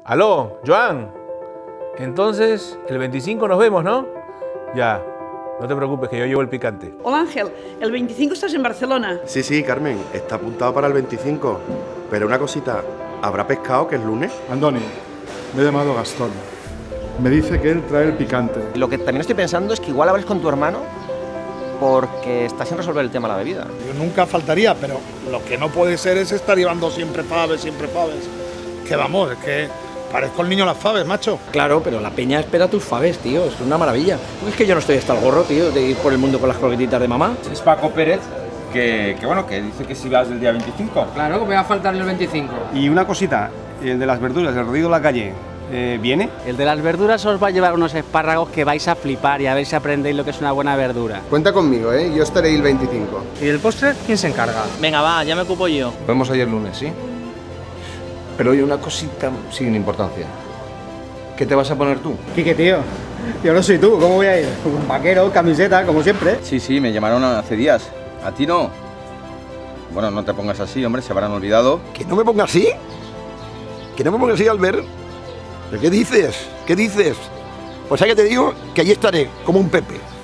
Aló, Joan. Entonces, el 25 nos vemos, ¿no? Ya, no te preocupes que yo llevo el picante. Hola Ángel, el 25 estás en Barcelona. Sí, Carmen, está apuntado para el 25. Pero una cosita, ¿habrá pescado que es lunes? Andoni, me he llamado Gastón. Me dice que él trae el picante. Lo que también estoy pensando es que igual hables con tu hermano porque está sin resolver el tema de la bebida. Yo nunca faltaría, pero lo que no puede ser es estar llevando siempre faves. Que vamos, es que parezco el niño las faves, macho. Claro, pero la peña espera tus faves, tío, es una maravilla. Es que yo no estoy hasta el gorro, tío, de ir por el mundo con las croquetitas de mamá. Es Paco Pérez, que dice que si vas del día 25. Claro, que me va a faltar el 25. Y una cosita, el de las verduras, el rodillo de la calle, ¿viene? El de las verduras os va a llevar unos espárragos que vais a flipar y a ver si aprendéis lo que es una buena verdura. Cuenta conmigo, yo estaré el 25. ¿Y el postre quién se encarga? Venga, va, ya me ocupo yo. Nos vemos ayer lunes, ¿sí? Pero oye, una cosita sin importancia. ¿Qué te vas a poner tú? Quique, tío, yo no soy tú, ¿cómo voy a ir? Con vaquero, camiseta, como siempre. Sí, me llamaron hace días. ¿A ti no? Bueno, no te pongas así, hombre, se habrán olvidado. ¿Que no me ponga así? ¿Que no me ponga así, Albert? ¿Pero qué dices? ¿Qué dices? Pues ya que te digo que allí estaré, como un Pepe.